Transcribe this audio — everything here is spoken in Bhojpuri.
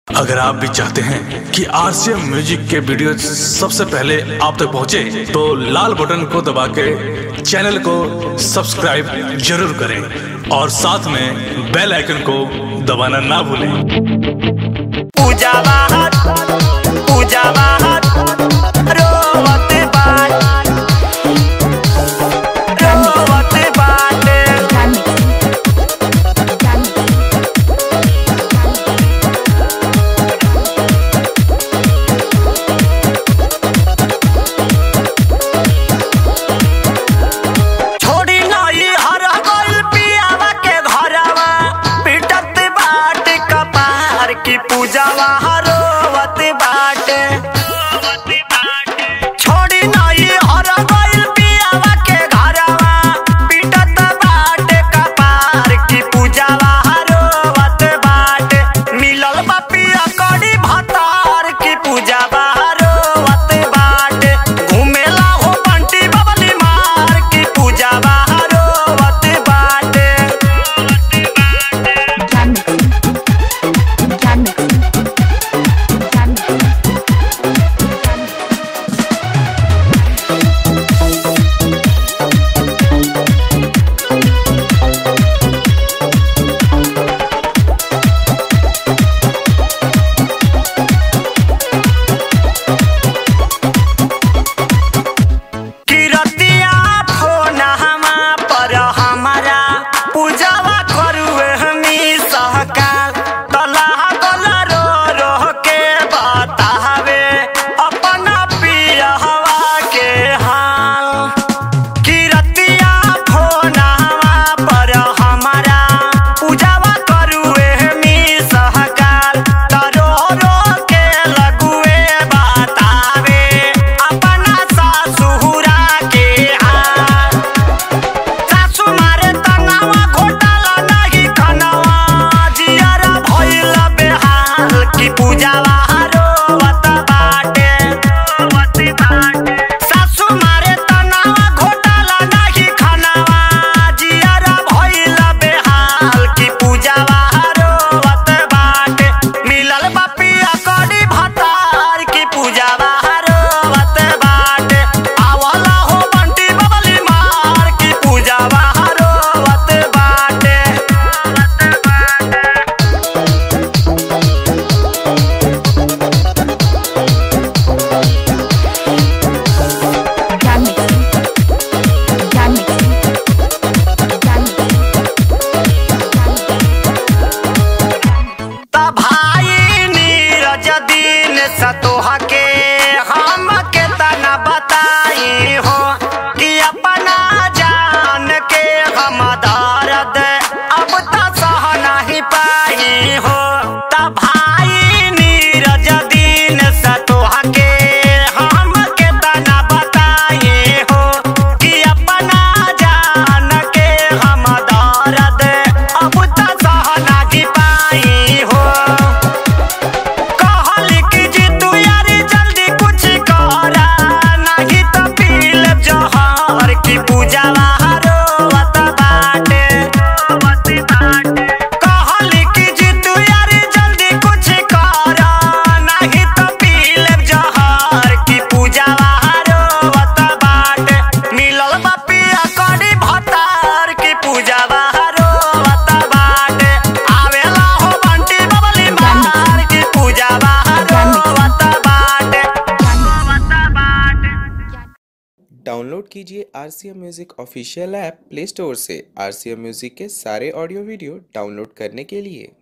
अगर आप भी चाहते हैं कि आरसीएम म्यूजिक के वीडियो सबसे पहले आप तक पहुंचे, तो लाल बटन को दबा के चैनल को सब्सक्राइब जरूर करें और साथ में बेल आइकन को दबाना ना भूलें। पूजा बाहर रोवत बाट छोड़ी नई हर गइल पियावा के घरवा पिटत बाट कपार की पूजा बाहर रोवत बाटे। छोड़ी नई हर गइल पियावा के घरवा पिटत बाट कपार की पूजा बाहर रोवत बाटे। मिलल बा पिया कड़ी भतार की पूजा बाहर रोवत बाटे। घूमेला हो बंटी बबली मार की पूजा बाहर रोवत बाटे। किरतिया फोनहमा पर हमारा पूजावा करुए हमी सहकाल तलाह गला रो रो के बतावे अपना पियहवा के हाल। किरतिया फोनहमा पर हमारा पूजावा करुए हमी सहकाल रो रो के लगुए बतावे अपना सासुरा के हाल। सासु मारे तनावा घोटाला नहीं खनवा जियारा भइल बेहाल की पूजा बाहर रोवत बाटे। सासु मारे तनावा घोटाला नहीं खनवा जियारा भइल बेहाल की पूजा बाहर रोवत बाटे। मिलल बा पिया कड़ी भतार की पूजा बाहर रोवत बाटे। आवला हो बंटी बबली मार की पूजा बाहर रोवत बाटे। ता भाई नीरज दिन सतोहा के हम के तना बताई हो कि अपना जान के हम दर्द अब तो सह नहीं पाई हो। ता भाई नीरज दिन सतोहा के हम के तना बताई हो कि अपना जान के हम दर्द अब तो सह नहीं पाई हो। कहली कि जी तू यारी जल्दी कुछ करा नहीं तो पी लेब जहर की पूजा बाहर रोवत बाटे। कहली कि जी तू यारी जल्दी कुछ करा नहीं तो पी लेब जहर की पूजा बाहर रोवत बाटे। मिलल बा पिया कड़ी भतार की पूजा बाहर रोवत बाटे। आवेला हो बंटी बबली मार की पूजा बाहर रोवत बाटे। डाउनलोड कीजिए RCM music official app play store से। आरसीएम म्यूजिक के सारे ऑडियो वीडियो डाउनलोड करने के लिए